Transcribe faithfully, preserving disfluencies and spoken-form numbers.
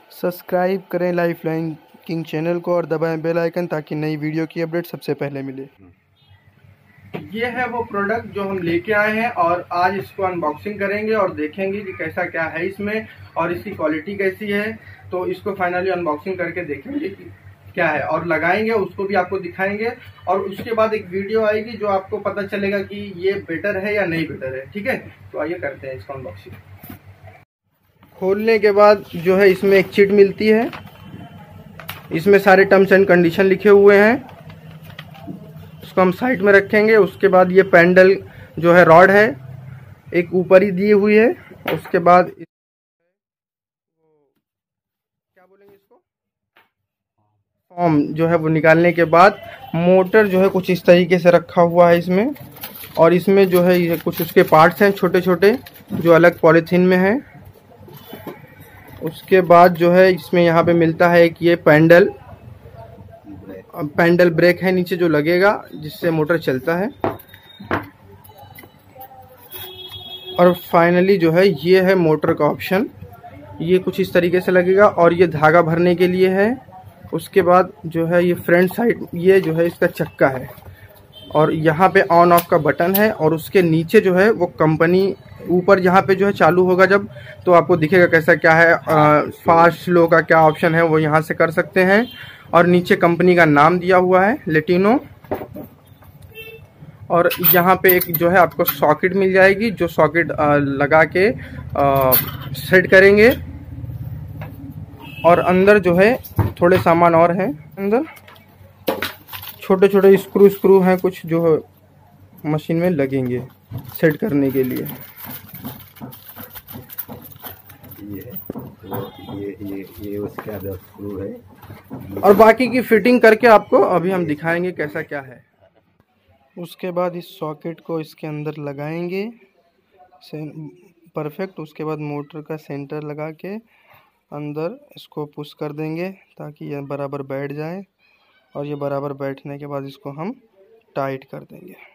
Subscribe करें lifeline king channel को और दबाएं बेल आइकन ताकि नई वीडियो की अपडेट सबसे पहले मिले। ये है वो प्रोडक्ट जो हम लेके आए हैं और आज इसको अनबॉक्सिंग करेंगे और देखेंगे कि कैसा क्या है इसमें और इसकी क्वालिटी कैसी है। तो इसको फाइनली अनबॉक्सिंग करके देखेंगे कि क्या है और लगाएंगे, उसको भी आपको दिखाएंगे और उसके बाद एक वीडियो आएगी जो आपको पता चलेगा कि ये बेटर है या नहीं बेटर है। ठीक है, तो आइए करते हैं इसको अनबॉक्सिंग। खोलने के बाद जो है इसमें एक चिट मिलती है, इसमें सारे टर्म्स एंड कंडीशन लिखे हुए हैं। उसको हम साइड में रखेंगे। उसके बाद ये पैंडल जो है रॉड है एक ऊपर ही दी हुई है। उसके बाद क्या बोलेंगे इसको, फॉर्म जो है वो निकालने के बाद मोटर जो है कुछ इस तरीके से रखा हुआ है इसमें। और इसमें जो है ये कुछ उसके पार्ट्स हैं छोटे छोटे जो अलग पॉलीथीन में है। उसके बाद जो है इसमें यहाँ पे मिलता है एक ये पैंडल पैंडल ब्रेक है नीचे जो लगेगा जिससे मोटर चलता है। और फाइनली जो है ये है मोटर का ऑप्शन, ये कुछ इस तरीके से लगेगा और ये धागा भरने के लिए है। उसके बाद जो है ये फ्रंट साइड ये जो है इसका चक्का है और यहाँ पे ऑन ऑफ का बटन है। और उसके नीचे जो है वो कंपनी ऊपर यहाँ पे जो है चालू होगा जब तो आपको दिखेगा कैसा क्या है, आ, फास्ट स्लो का क्या ऑप्शन है वो यहाँ से कर सकते हैं। और नीचे कंपनी का नाम दिया हुआ है लेटिनो। और यहाँ पे एक जो है आपको सॉकेट मिल जाएगी जो सॉकेट लगा के आ, सेट करेंगे। और अंदर जो है थोड़े सामान और हैं, अंदर छोटे छोटे स्क्रू स्क्रू हैं कुछ जो मशीन में लगेंगे सेट करने के लिए। ये ये ये ये उसका स्क्रू है और बाकी की फिटिंग करके आपको अभी हम दिखाएंगे कैसा क्या है। उसके बाद इस सॉकेट को इसके अंदर लगाएंगे परफेक्ट। उसके बाद मोटर का सेंटर लगा के अंदर इसको पुश कर देंगे ताकि यह बराबर बैठ जाए। और ये बराबर बैठने के बाद इसको हम टाइट कर देंगे।